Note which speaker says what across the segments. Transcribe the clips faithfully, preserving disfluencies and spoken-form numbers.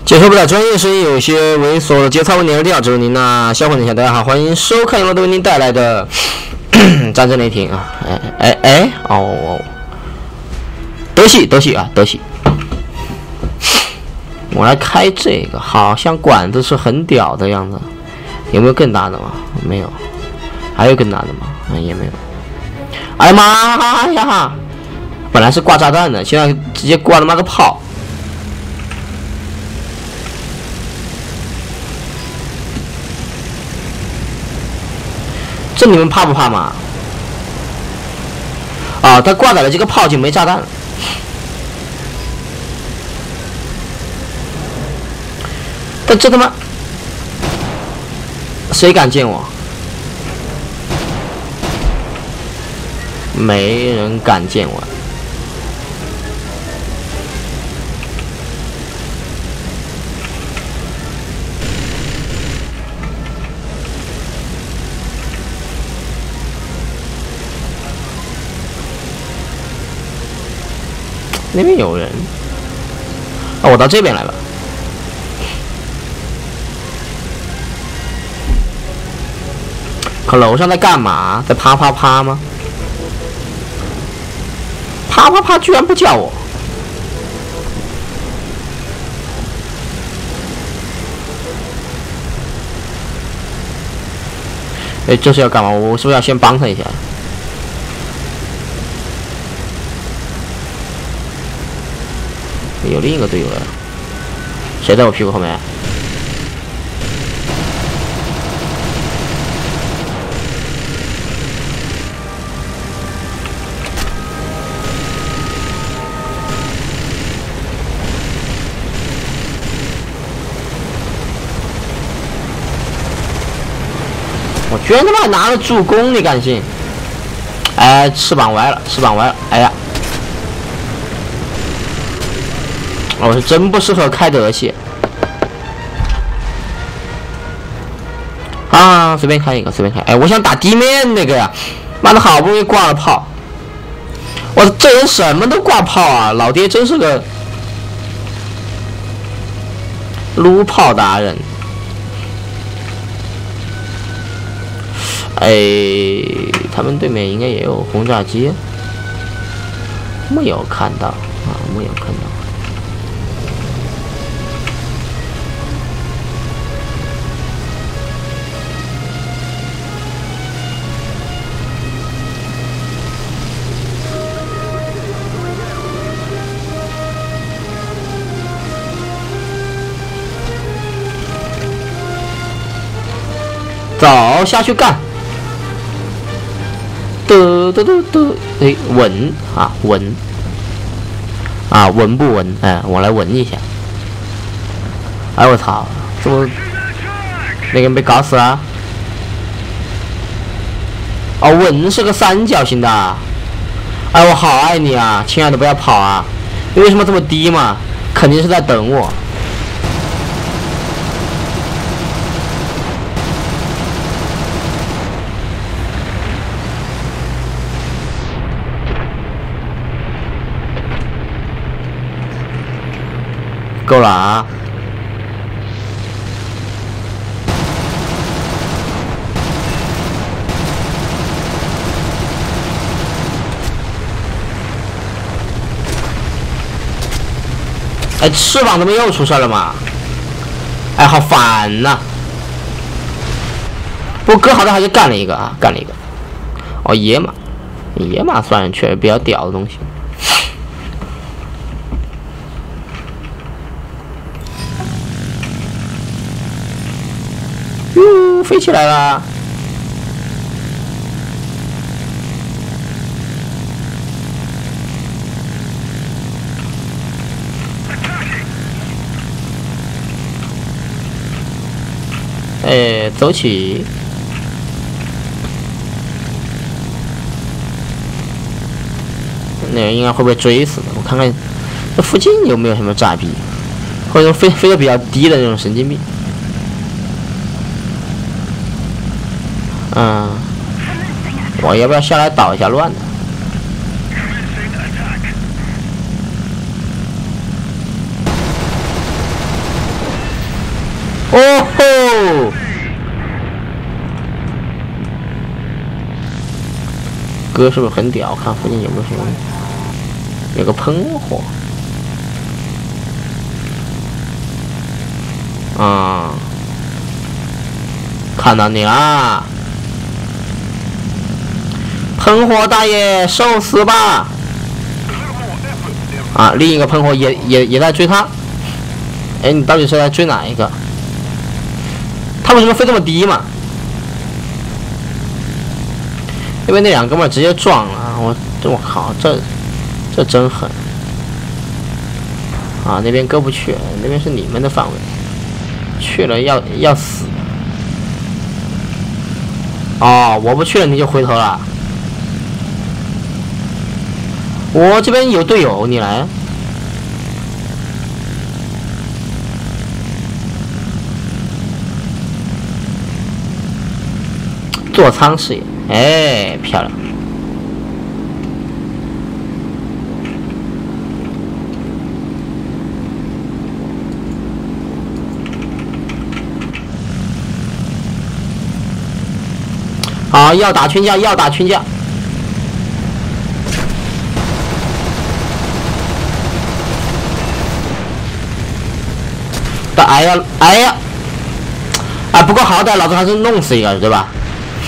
Speaker 1: 接受不了专业声音，有些猥琐的节操问题而调，只有您那销魂一下。大家好，欢迎收看由我为您带来的战争雷霆啊！哎哎哎哦，德系德系啊德系，我来开这个，好像管子是很屌的样子，有没有更大的吗？没有，还有更大的吗？嗯，也没有。哎呀妈呀！本来是挂炸弹的，现在直接挂他妈个炮。这你们怕不怕嘛？啊，他挂载了这个炮就没炸弹了。但这他妈谁敢见我？没人敢见我。那边有人，哦，我到这边来吧。可楼上在干嘛？在啪啪啪吗？啪啪啪，居然不叫我！哎，这是要干嘛？我是不是要先帮他一下？有另一个队友了，谁在我屁股后面？我居然他妈拿了助攻，你敢信？哎，翅膀歪了，翅膀歪了，哎呀！我是真不适合开德系啊！随便开一个，随便开。哎，我想打地面那个呀，妈的，好不容易挂了炮，我这人什么都挂炮啊！老爹真是个撸炮达人。哎，他们对面应该也有轰炸机，没有看到啊，没有看到。走下去干！嘟嘟嘟嘟，哎，稳啊稳啊稳不稳？哎，我来稳一下。哎我操，这不那个人被搞死了？哦，稳是个三角形的。哎，我好爱你啊，亲爱的，不要跑啊！你为什么这么低嘛？肯定是在等我。够了啊！哎，翅膀怎么又出事了嘛？哎，好烦呐！不过哥好像还是干了一个啊，干了一个。哦，野马，野马算确实比较屌的东西。哟，飞起来了！哎，走起！那人应该会被追死的。我看看这附近有没有什么炸逼，或者飞飞得比较低的那种神经病。嗯，我要不要下来捣一下乱呢？ 哥是不是很屌？看附近有没有什么？有个喷火。啊、嗯！看到你啦！喷火大爷，受死吧！啊，另一个喷火也也也在追他。哎，你到底是在追哪一个？他为什么飞这么低嘛？因为那两哥们直接撞了，我我靠，这这真狠！啊，那边哥不去，那边是你们的范围，去了要要死。哦，我不去了你就回头了。我这边有队友，你来。座舱视野，哎，漂亮。好，要打群架，要打群架。的，哎呀，哎呀，啊，不过好歹老子还是弄死一个，对吧？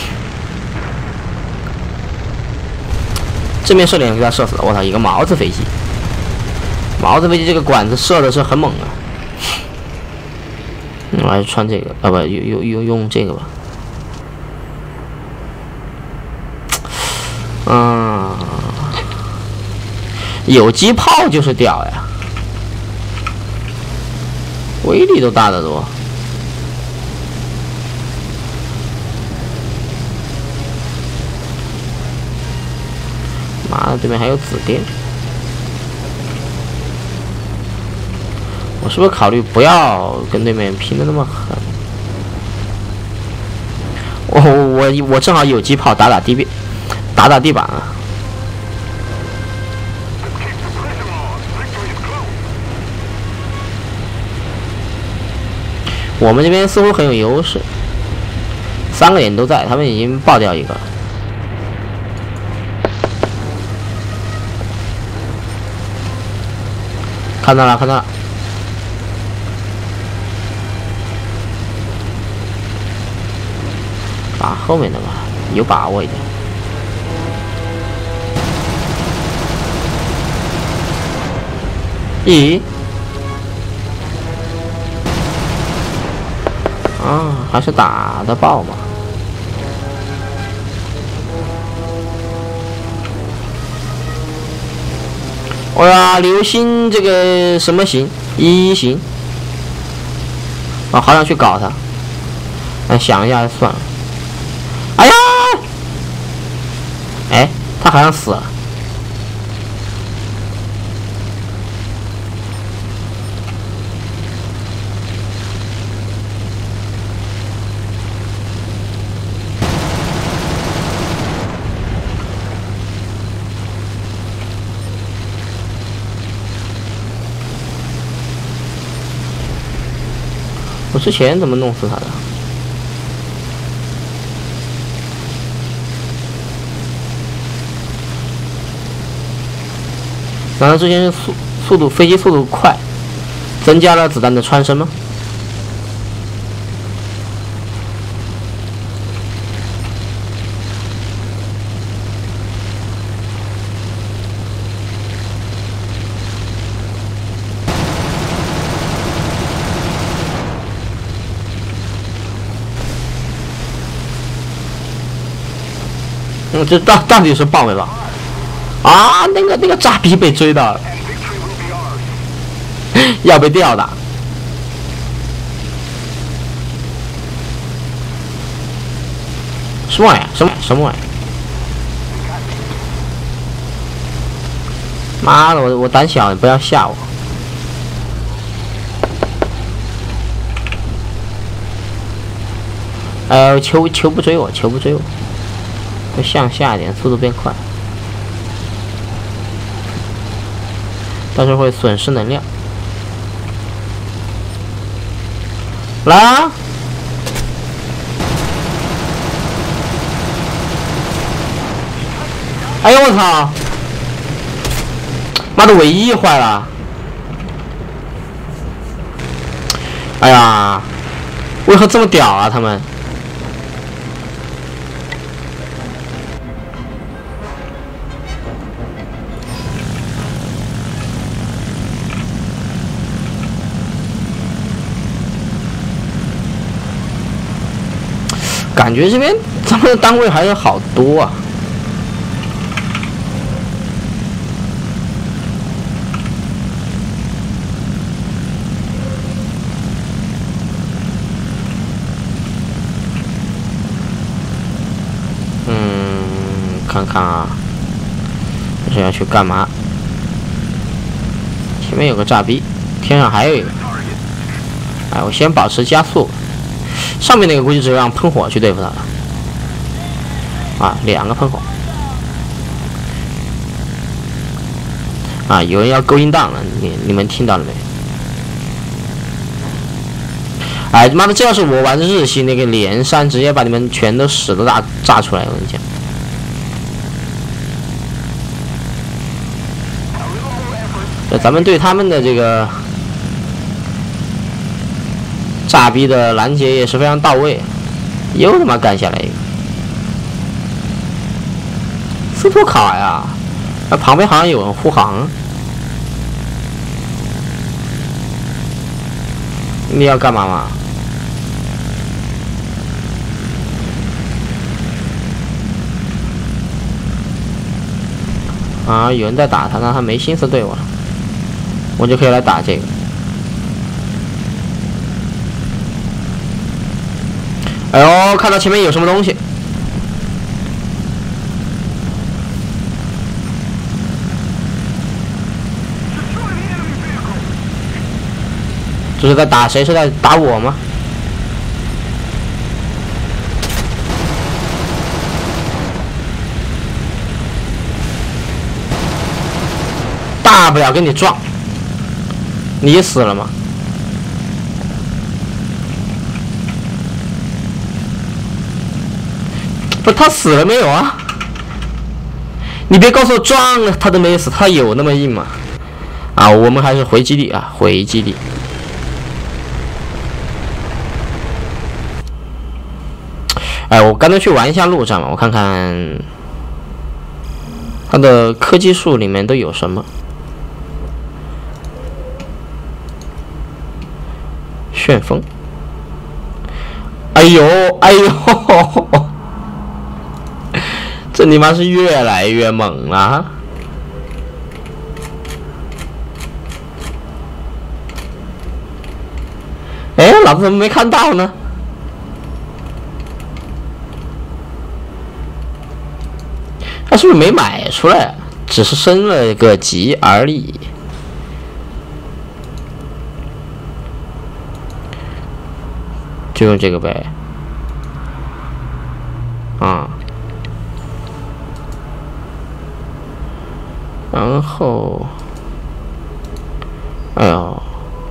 Speaker 1: 正面射脸给他射死了，我操，一个毛子飞机，毛子飞机这个管子射的是很猛啊。我还是穿这个，啊不，用用用用这个吧。嗯，有机炮就是屌呀，威力都大得多。妈的，对面还有子弹，我是不是考虑不要跟对面拼的那么狠？我我我正好有机炮，打打地面。打打地板啊！我们这边似乎很有优势，三个人都在，他们已经爆掉一个。看到了，看到了。打后面的吧，有把握一点。咦？啊，还是打得爆嘛！哎呀，流星这个什么型？一型。啊，好想去搞他。哎，想一下算了。哎呀！哎，他好像死了。我之前怎么弄死他的？难道之前是速速度飞机速度快，增加了子弹的穿身吗？嗯，这到到底是爆没爆？啊，那个那个炸逼被追到了，要被吊打。什么玩意儿？什么什么玩意儿？妈的，我我胆小，你不要吓我。呃，球球不追我，球不追我。向下一点，速度变快，但是会损失能量。来啊！ 哎呦我操！妈的，尾翼坏了！哎呀，为何这么屌啊他们？感觉这边咱们的单位还是好多啊。嗯，看看啊，这是要去干嘛？前面有个炸逼，天上还有一个。哎，我先保持加速。上面那个估计只有让喷火去对付他了。啊，两个喷火。啊，有人要勾引档了，你你们听到了没？哎，妈的，这要是我玩日系那个连山，直接把你们全都屎都炸炸出来，我跟你讲。这咱们对他们的这个炸逼的拦截也是非常到位，又他妈干下来一个斯图卡呀！那旁边好像有人护航，你要干嘛嘛？啊，有人在打他，那他没心思对我了，我就可以来打这个。哎呦，看到前面有什么东西！这是在打谁？是在打我吗？大不了跟你撞，你死了吗？不，他死了没有啊？你别告诉我撞了，他都没死，他有那么硬吗？啊，我们还是回基地啊，回基地。哎，我干脆去玩一下陆战吧，我看看它的科技树里面都有什么。旋风，哎呦哎呦，这你妈是越来越猛了！哎，老子怎么没看到呢？他是不是没买出来？只是升了个级而已。就用这个呗。啊。然后，哎呦，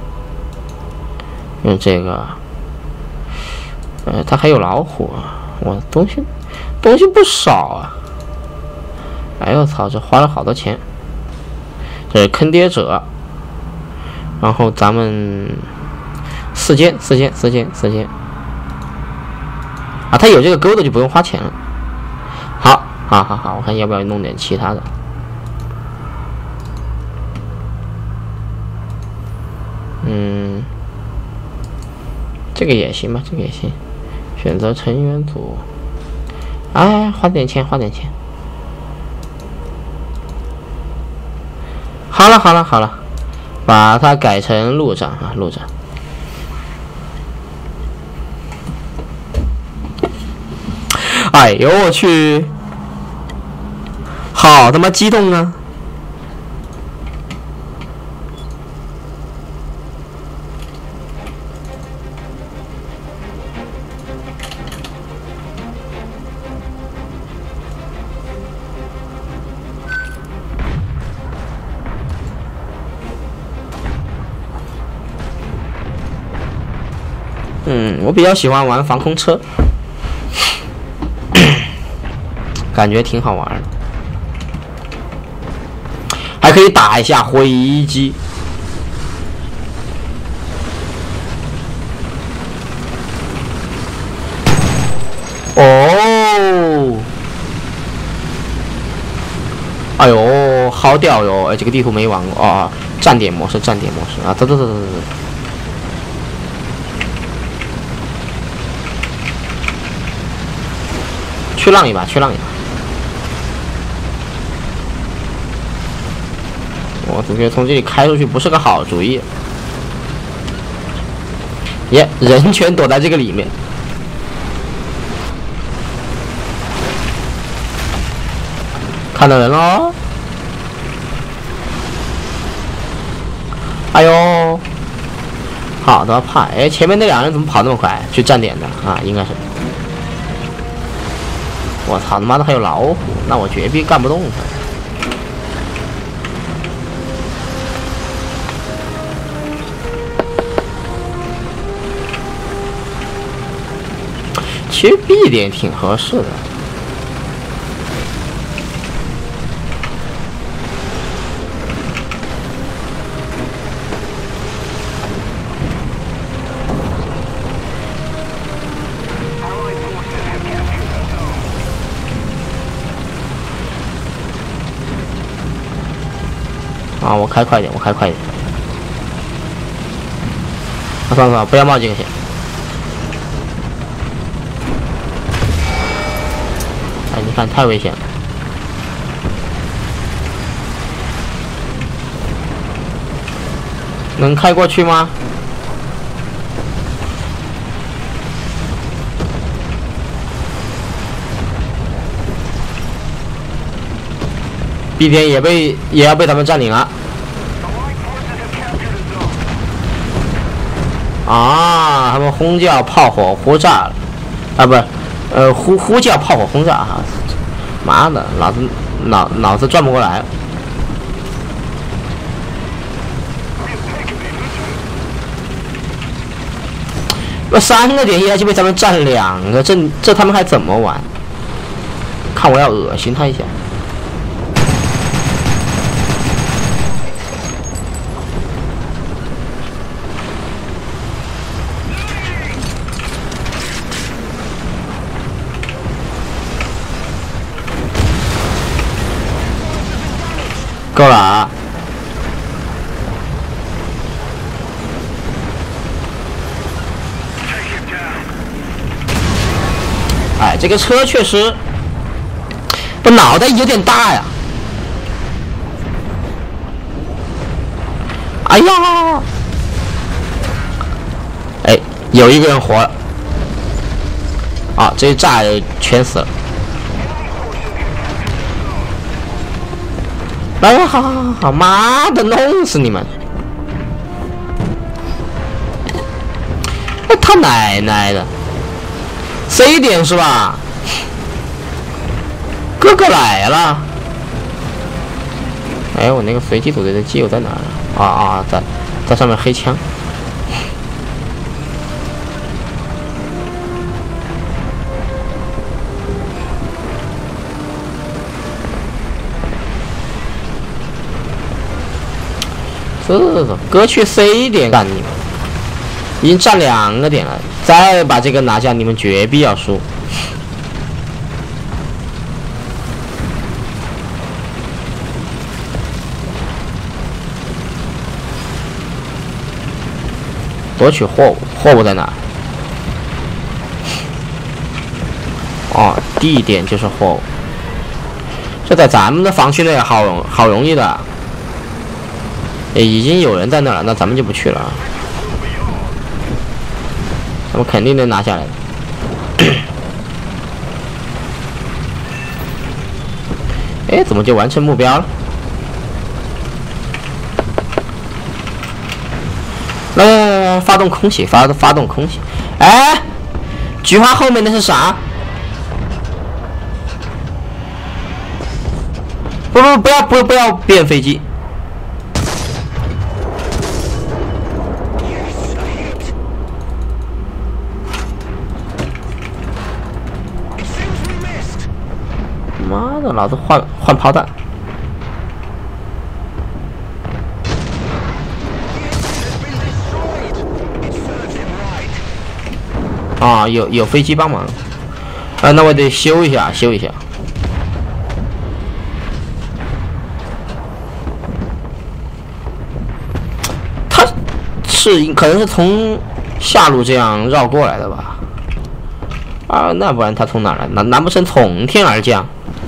Speaker 1: 用这个。呃，它还有老虎，我东西东西不少啊。哎呦操！这花了好多钱。这是坑爹者，然后咱们四件四件四件四件啊，他有这个钩的就不用花钱了。好，好好好，我看要不要弄点其他的。嗯，这个也行吧，这个也行。选择成员组，哎，花点钱，花点钱。好了好了好了，把它改成陆战啊，陆战。哎呦我去，好他妈激动啊！嗯，我比较喜欢玩防空车，感觉挺好玩的。 可以打一下回击。哦，哎呦，好屌哟！哎，这个地图没玩过啊！站点模式，站点模式啊！走走走走走。去浪一把，去浪一把。我总觉得从这里开出去不是个好主意。耶，人全躲在这个里面。看到人喽！哎呦，好的怕！哎，前面那两人怎么跑那么快？去站点的啊，应该是。我操他妈的还有老虎，那我绝逼干不动他。其实 B 点挺合适的。啊，我开快点，我开快点。啊，算了算了，不要冒这个险。哎，你看太危险了。能开过去吗？B 点也被也要被他们占领了。啊！他们呼叫炮火轰炸了，啊不，呃呼呼叫炮火轰炸哈！妈的，脑子脑脑子转不过来。那三个点一下就被他们占两个，这这他们还怎么玩？看我要恶心他一下。够了啊！哎，这个车确实，我脑袋有点大呀！哎呀！哎，有一个人活了。啊，这一炸全死了。哎呀，好好好好，妈的，弄死你们！哎，他奶奶的 ！C 点是吧？哥哥来了！哎，我那个随机组队的基友在哪儿？啊啊，在在上面黑枪。走走走，哥去 C 点干你们！已经占两个点了，再把这个拿下，你们绝逼要输。夺取货物，货物在哪？哦，地点就是货物。这在咱们的防区内好容好容易的。也已经有人在那了，那咱们就不去了。咱们肯定能拿下来的。哎，怎么就完成目标了？来来来来，发动空袭，发发动空袭！哎，菊花后面那是啥？不不不要不不要变飞机！妈的，老子换换炮弹！ 啊，有有飞机帮忙。啊，那我得修一下，修一下。他是可能是从下路这样绕过来的吧？啊，那不然他从哪来？难难不成从天而降？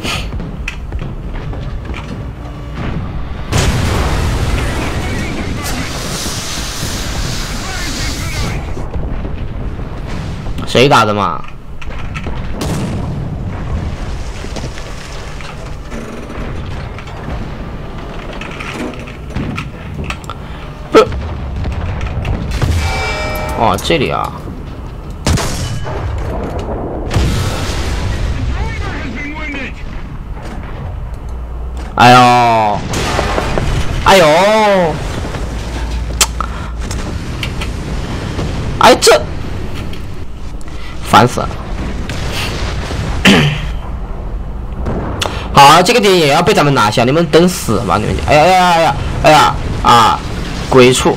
Speaker 1: 谁打的嘛？不，哦，这里啊。哎呦，哎呦，哎这。烦死了！好，这个点也要被咱们拿下，你们等死吧！你们，哎呀哎呀哎呀哎呀啊！鬼畜！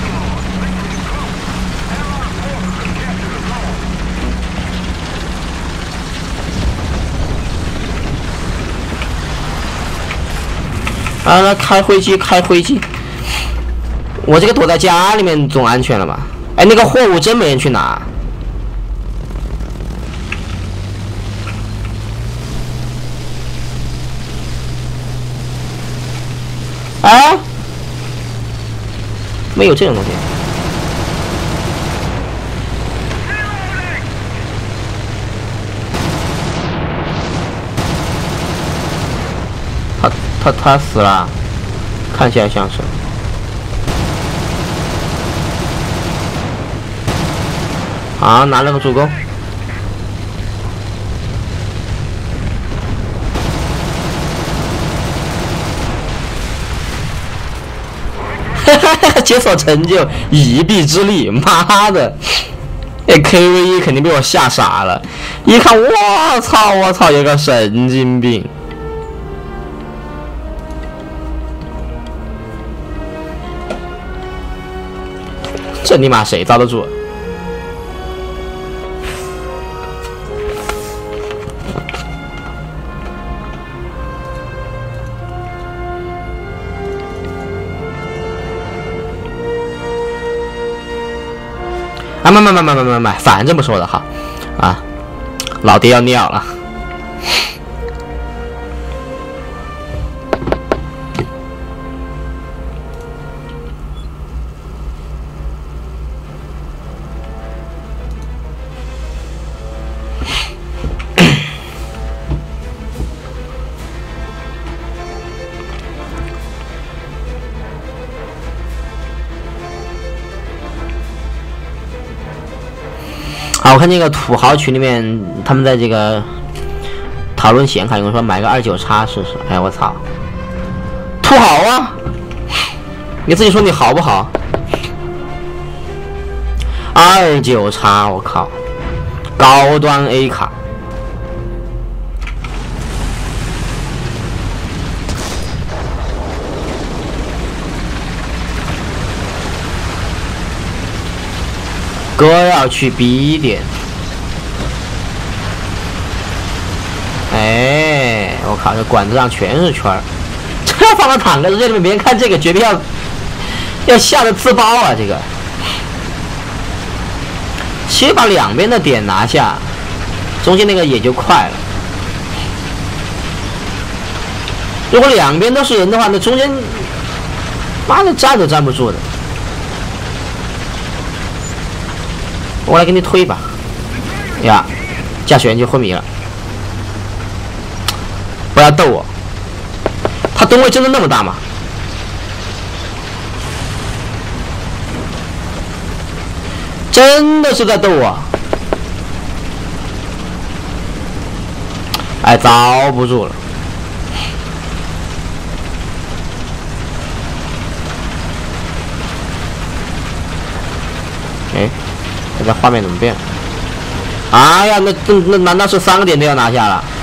Speaker 1: 啊，那开飞机，开飞机！我这个躲在家里面总安全了吧？哎，那个货物真没人去拿。哎，没有这种东西。他他他死了，看起来像是。啊，拿了个助攻。解锁成就一臂之力，妈的！哎 ，K V 一肯定被我吓傻了，一看我操我操，有个神经病！这尼玛谁遭得住？啊，慢慢慢慢慢慢慢，反正这么说的哈，啊，老爹要尿了。好，我看这个土豪群里面，他们在这个讨论显卡，有人说买个二九叉试试。哎，我操，土豪啊！你自己说你好不好？二九叉，我靠，高端 A 卡。哥要去 B 点，哎，我靠，这管子上全是圈儿，这要放到坦克世界里面，别人看这个绝对要要吓得自爆啊！这个，其实把两边的点拿下，中间那个也就快了。如果两边都是人的话，那中间妈的站都站不住的。我来给你推吧，呀，驾驶员就昏迷了。不要逗我，他吨位真的那么大吗？真的是在逗我。哎，遭不住了。哎。现在画面怎么变？哎呀，那那那难道是三个点都要拿下了？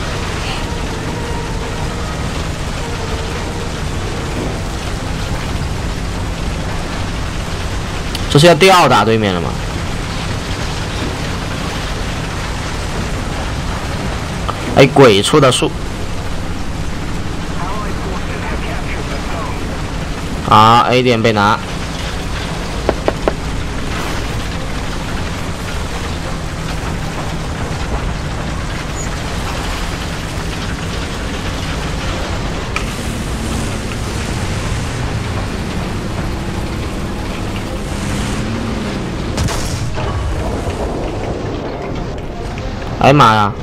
Speaker 1: 这是要吊打对面了吗？ 哎，鬼畜的树。啊 ，A 点被拿。哎呀妈呀！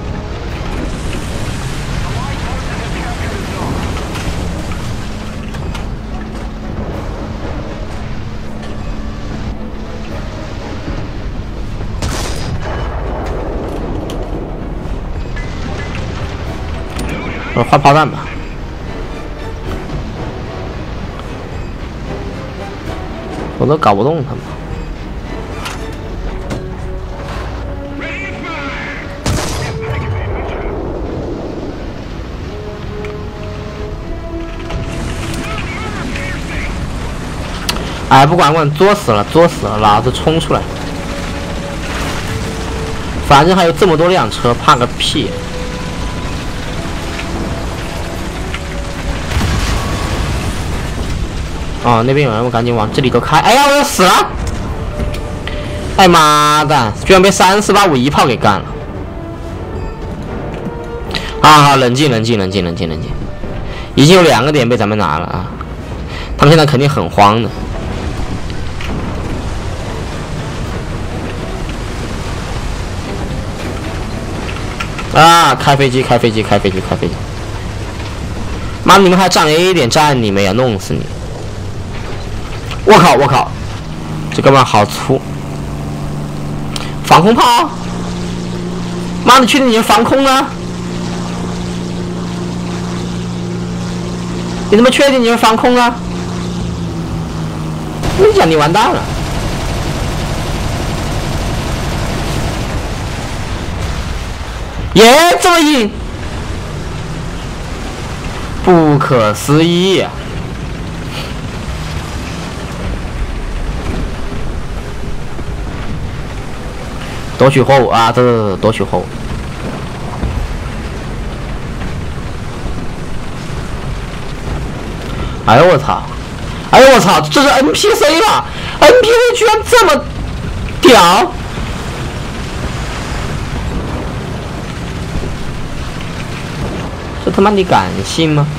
Speaker 1: 我换炮弹吧。我都搞不动他们。哎，不管不管，作死了，作死了，老子冲出来！反正还有这么多辆车，怕个屁！哦，那边有人，我赶紧往这里头开。哎呀，我要死了！哎妈的，居然被三四八五一炮给干了！好好，冷静，冷静，冷静，冷静，冷静。已经有两个点被咱们拿了啊！他们现在肯定很慌的。啊！开飞机，开飞机，开飞机，开飞机！妈，你们还站 A 点站你们呀，弄死你！我靠，我靠，这哥们好粗！防空炮！妈的，确定你是防空呢？你他妈确定你是防空啊？我跟你讲，你完蛋了！耶，这么硬！不可思议啊！夺取货物啊！这这夺取货物！哎呦我操！哎呦我操！这是 N P C 了 ！N P C 居然这么屌！这他妈你敢信吗？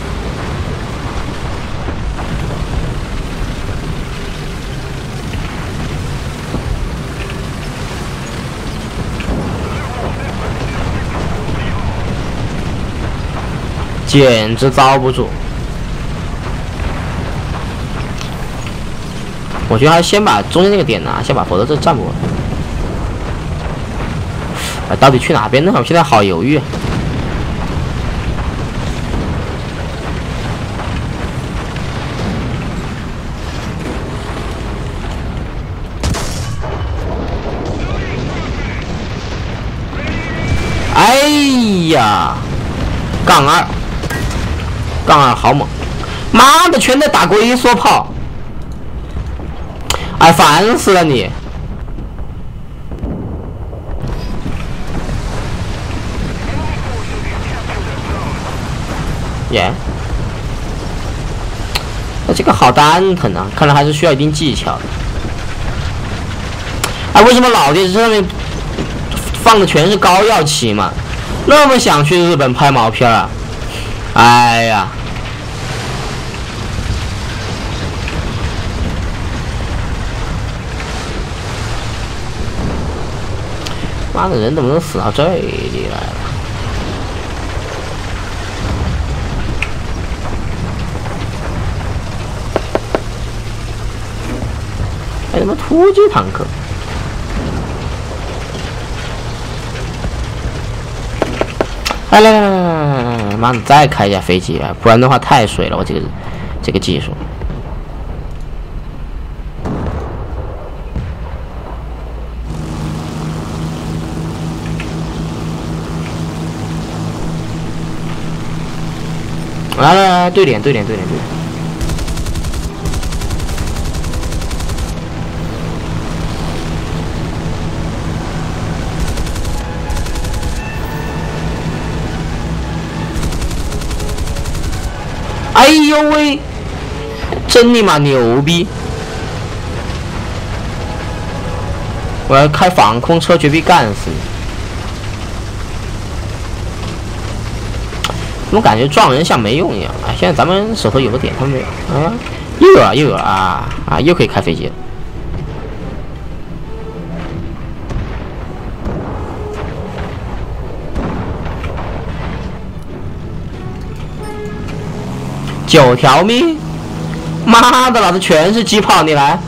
Speaker 1: 简直遭不住！我觉得还是先把中间那个点拿下吧，否则这站不稳。哎，到底去哪边呢？我现在好犹豫。哎呀，杠二，杠二好猛！妈的，全在打龟缩炮！哎，烦死了你！耶，那这个好蛋疼啊！看来还是需要一定技巧的。哎，为什么老电视上面放的全是高耀旗嘛？那么想去日本拍毛片啊？哎呀！妈的，人怎么能死到这里来了？还他妈突击坦克！来来来来来来来来！妈的，再开一架飞机啊！不然的话太水了，我这个这个技术。来来来，对点对点对点对点！ 哎呦喂，真尼玛牛逼！我要开防空车，绝逼干死你！怎么感觉撞人像没用一样？哎，现在咱们手头有个点，他们没有。啊，又有了，又有了啊啊！又可以开飞机了。九条命！妈的，老子全是机炮，你来！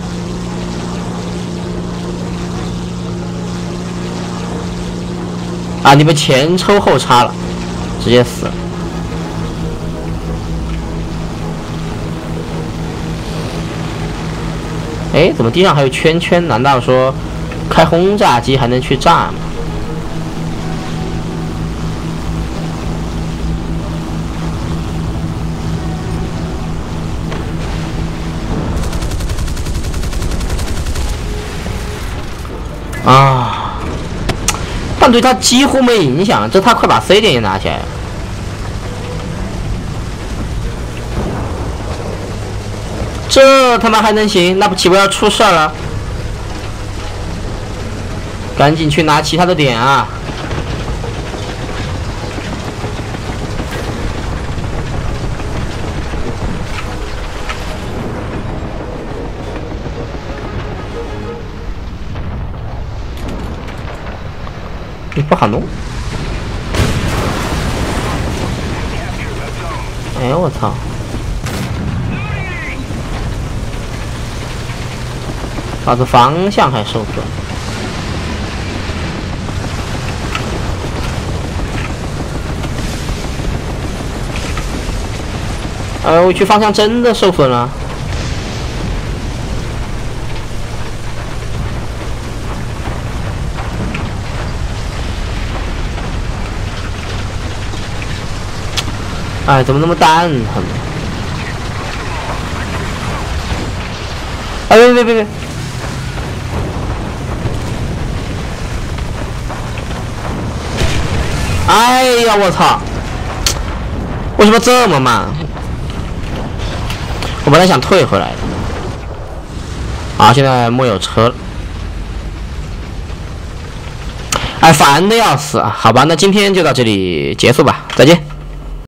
Speaker 1: 啊，你们前抽后插了，直接死了。哎，怎么地上还有圈圈？难道说开轰炸机还能去炸吗？啊！但对他几乎没影响，这他快把 C 点也拿起来了。这他妈还能行？那不岂不要出事儿了？赶紧去拿其他的点啊！你不好弄。哎呦我操！老子方向还受损。哎呦我去，方向真的受损了。哎，怎么那么蛋疼？哎，别别别别！哎呀，我操！为什么这么慢？我本来想退回来的。啊，现在没有车了。哎，烦的要死啊！好吧，那今天就到这里结束吧，再见。